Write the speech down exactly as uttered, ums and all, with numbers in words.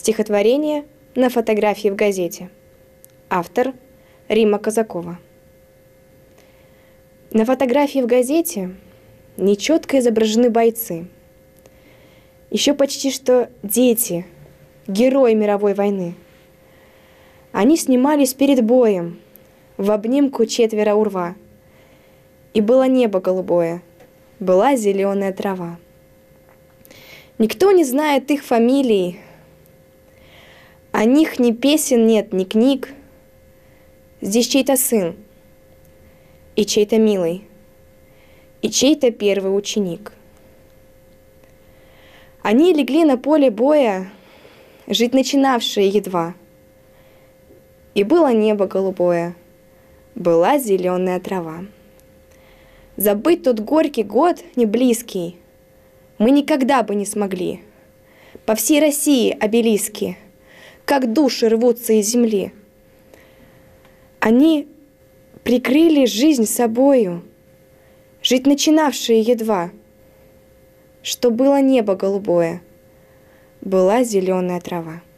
Стихотворение на фотографии в газете. Автор Римма Казакова. На фотографии в газете нечетко изображены бойцы. Еще почти что дети, герои мировой войны. Они снимались перед боем, в обнимку четверо у рва. И было небо голубое, была зеленая трава. Никто не знает их фамилий, о них ни песен нет, ни книг. Здесь чей-то сын, и чей-то милый, и чей-то первый ученик. Они легли на поле боя, жить начинавшие едва. И было небо голубое, была зеленая трава. Забыть тот горький год не близкий мы никогда бы не смогли. По всей России обелиски, как души рвутся из земли. Они прикрыли жизнь собою, жить начинавшие едва. Что было небо голубое, была зеленая трава.